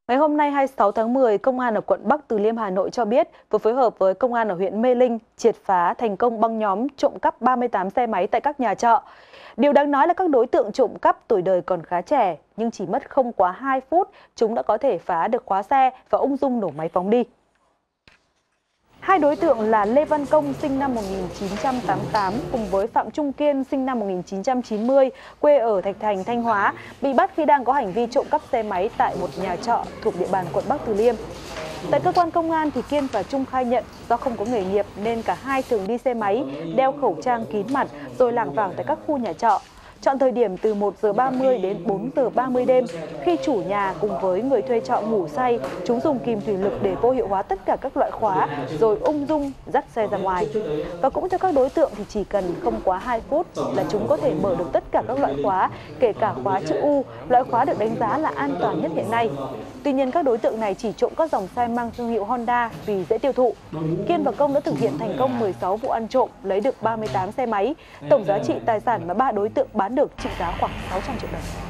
Ngày hôm nay 26 tháng 10, Công an ở quận Bắc Từ Liêm, Hà Nội cho biết vừa phối hợp với Công an ở huyện Mê Linh triệt phá thành công băng nhóm trộm cắp 38 xe máy tại các nhà trọ. Điều đáng nói là các đối tượng trộm cắp tuổi đời còn khá trẻ, nhưng chỉ mất không quá 2 phút, chúng đã có thể phá được khóa xe và ung dung nổ máy phóng đi. Hai đối tượng là Lê Văn Công sinh năm 1988 cùng với Phạm Trung Kiên sinh năm 1990, quê ở Thạch Thành, Thanh Hóa, bị bắt khi đang có hành vi trộm cắp xe máy tại một nhà trọ thuộc địa bàn quận Bắc Từ Liêm. Tại cơ quan công an thì Kiên và Trung khai nhận do không có nghề nghiệp nên cả hai thường đi xe máy, đeo khẩu trang kín mặt rồi lảng vảng tại các khu nhà trọ. Chọn thời điểm từ 1 giờ 30 đến 4 giờ 30 đêm, khi chủ nhà cùng với người thuê trọ ngủ say, chúng dùng kìm thủy lực để vô hiệu hóa tất cả các loại khóa, rồi ung dung dắt xe ra ngoài. Và cũng theo các đối tượng thì chỉ cần không quá 2 phút là chúng có thể mở được tất cả các loại khóa, kể cả khóa chữ U, loại khóa được đánh giá là an toàn nhất hiện nay. Tuy nhiên, các đối tượng này chỉ trộm các dòng xe mang thương hiệu Honda vì dễ tiêu thụ. Kiên và Công đã thực hiện thành công 16 vụ ăn trộm, lấy được 38 xe máy. Tổng giá trị tài sản mà ba đối tượng bán được trị giá khoảng 600 triệu đồng.